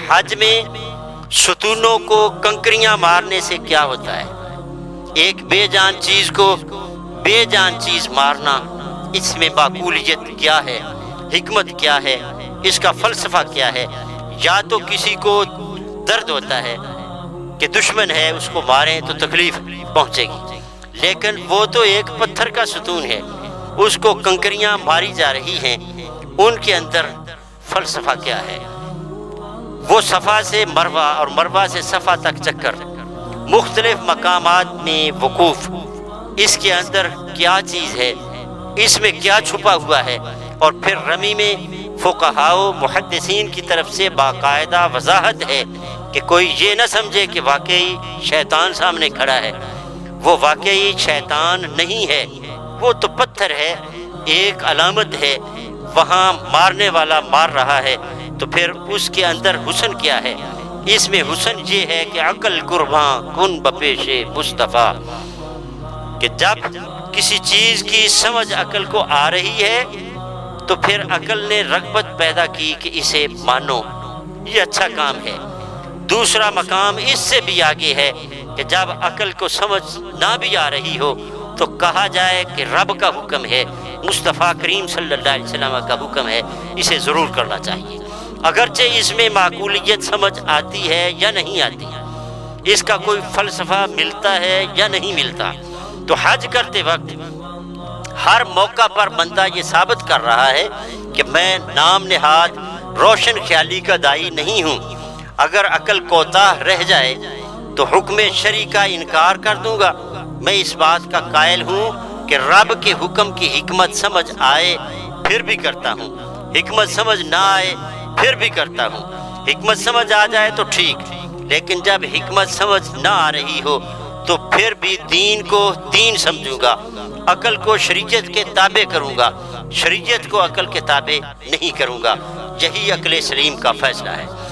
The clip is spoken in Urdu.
حج میں ستونوں کو کنکریاں مارنے سے کیا ہوتا ہے؟ ایک بے جان چیز کو بے جان چیز مارنا، اس میں معقولیت کیا ہے، حکمت کیا ہے، اس کا فلسفہ کیا ہے؟ یا تو کسی کو درد ہوتا ہے کہ دشمن ہے، اس کو ماریں تو تکلیف پہنچے گی، لیکن وہ تو ایک پتھر کا ستون ہے، اس کو کنکریاں ماری جا رہی ہیں، ان کے اندر فلسفہ کیا ہے؟ وہ صفا سے مروہ اور مروہ سے صفا تک چکر، مختلف مقامات میں وقوف، اس کے اندر کیا چیز ہے، اس میں کیا چھپا ہوا ہے؟ اور پھر رمی میں فقہاء و محدثین کی طرف سے باقاعدہ وضاحت ہے کہ کوئی یہ نہ سمجھے کہ واقعی شیطان سامنے کھڑا ہے، وہ واقعی شیطان نہیں ہے، وہ تو پتھر ہے، ایک علامت ہے، وہاں مارنے والا مار رہا ہے، تو پھر اس کے اندر حسن کیا ہے؟ اس میں حسن یہ ہے کہ عقل قرباں کن بپیش مصطفیٰ، کہ جب کسی چیز کی سمجھ عقل کو آ رہی ہے تو پھر عقل نے رغبت پیدا کی کہ اسے مانو، یہ اچھا کام ہے۔ دوسرا مقام اس سے بھی آگے ہے کہ جب عقل کو سمجھ نہ بھی آ رہی ہو تو کہا جائے کہ رب کا حکم ہے، مصطفیٰ کریم صلی اللہ علیہ وسلم کا حکم ہے، اسے ضرور کرنا چاہیے، اگرچہ اس میں معقولیت سمجھ آتی ہے یا نہیں آتی، اس کا کوئی فلسفہ ملتا ہے یا نہیں ملتا۔ تو حج کرتے وقت ہر موقع پر بندہ یہ ثابت کر رہا ہے کہ میں نام نہاد روشن خیالی کا داعی نہیں ہوں، اگر عقل کوتاہ رہ جائے تو حکم شرعی کا انکار کر دوں گا۔ میں اس بات کا قائل ہوں کہ رب کے حکم کی حکمت سمجھ آئے پھر بھی کرتا ہوں، حکمت سمجھ نہ آئے پھر بھی کرتا ہوں، حکمت سمجھ آ جائے تو ٹھیک، لیکن جب حکمت سمجھ نہ آ رہی ہو تو پھر بھی دین کو دین سمجھوں گا، عقل کو شریعت کے تابع کروں گا، شریعت کو عقل کے تابع نہیں کروں گا۔ یہی عقل سلیم کا فیصلہ ہے۔